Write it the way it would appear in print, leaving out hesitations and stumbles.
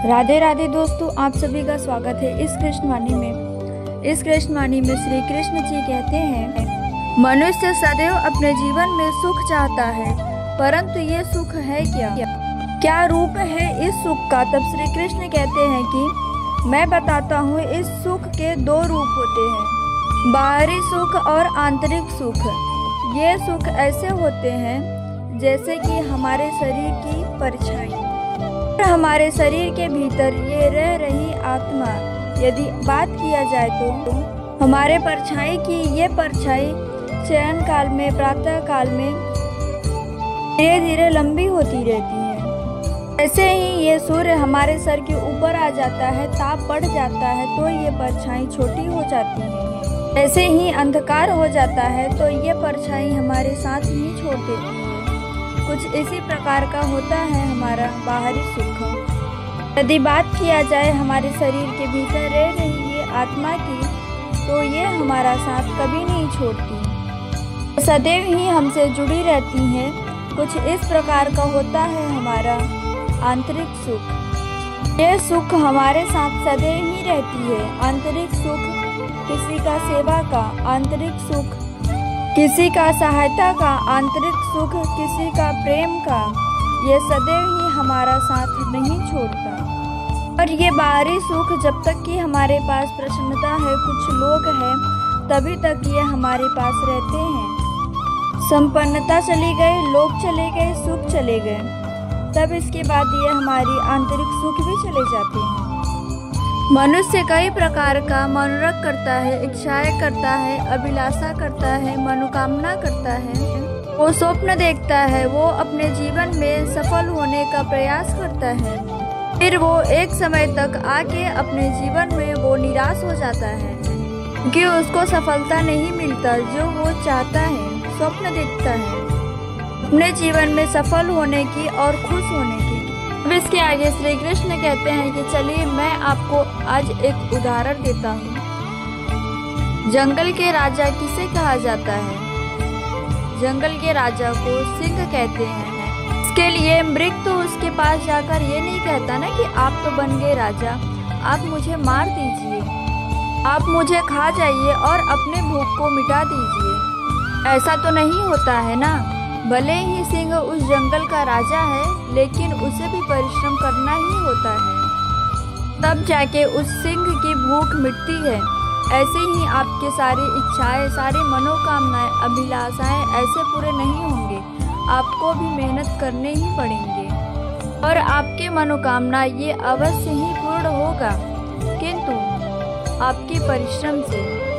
राधे राधे दोस्तों, आप सभी का स्वागत है इस कृष्णवाणी में। इस कृष्णवाणी में श्री कृष्ण जी कहते हैं, मनुष्य सदैव अपने जीवन में सुख चाहता है, परंतु ये सुख है क्या रूप है इस सुख का। तब श्री कृष्ण कहते हैं कि मैं बताता हूँ, इस सुख के दो रूप होते हैं, बाहरी सुख और आंतरिक सुख। ये सुख ऐसे होते हैं जैसे कि हमारे शरीर की परछाई, हमारे शरीर के भीतर ये रह रही आत्मा। यदि बात किया जाए तो हमारे परछाई की ये परछाई शयन काल में, प्रातः काल में धीरे धीरे लंबी होती रहती है। ऐसे ही ये सूर्य हमारे सर के ऊपर आ जाता है, ताप बढ़ जाता है तो ये परछाई छोटी हो जाती है। ऐसे ही अंधकार हो जाता है तो ये परछाई हमारे साथ ही छोड़ देती है। कुछ इसी प्रकार का होता है हमारा बाहरी सुख। यदि बात किया जाए हमारे शरीर के भीतर रह रही ये आत्मा की, तो ये हमारा साथ कभी नहीं छोड़ती, सदैव ही हमसे जुड़ी रहती है। कुछ इस प्रकार का होता है हमारा आंतरिक सुख। ये सुख हमारे साथ सदैव ही रहती है। आंतरिक सुख किसी का सेवा का, आंतरिक सुख किसी का सहायता का, आंतरिक सुख किसी का प्रेम का, ये सदैव ही हमारा साथ नहीं छोड़ता। और ये बाहरी सुख जब तक कि हमारे पास प्रसन्नता है, कुछ लोग हैं, तभी तक ये हमारे पास रहते हैं। संपन्नता चली गई, लोग चले गए, सुख चले गए, तब इसके बाद ये हमारी आंतरिक सुख भी चले जाते हैं। मनुष्य कई प्रकार का मनोरथ करता है, इच्छाएं करता है, अभिलाषा करता है, मनोकामना करता है, वो स्वप्न देखता है, वो अपने जीवन में सफल होने का प्रयास करता है। फिर वो एक समय तक आके अपने जीवन में वो निराश हो जाता है क्योंकि उसको सफलता नहीं मिलता जो वो चाहता है, स्वप्न देखता है अपने जीवन में सफल होने की और खुश होने की। अब इसके आगे श्री कृष्ण कहते हैं कि चलिए मैं आपको आज एक उदाहरण देता हूँ। जंगल के राजा किसे कहा जाता है? जंगल के राजा को सिंह कहते हैं। इसके लिए मृग तो उसके पास जाकर ये नहीं कहता ना कि आप तो बन गए राजा, आप मुझे मार दीजिए, आप मुझे खा जाइए और अपने भूख को मिटा दीजिए। ऐसा तो नहीं होता है ना। भले ही सिंह उस जंगल का राजा है, लेकिन उसे भी परिश्रम करना ही होता है, तब जाके उस सिंह की भूख मिटती है। ऐसे ही आपके सारी इच्छाएं, सारी मनोकामनाएं, अभिलाषाएं ऐसे पूरे नहीं होंगे, आपको भी मेहनत करने ही पड़ेंगे और आपके मनोकामना ये अवश्य ही पूर्ण होगा, किंतु आपके परिश्रम से।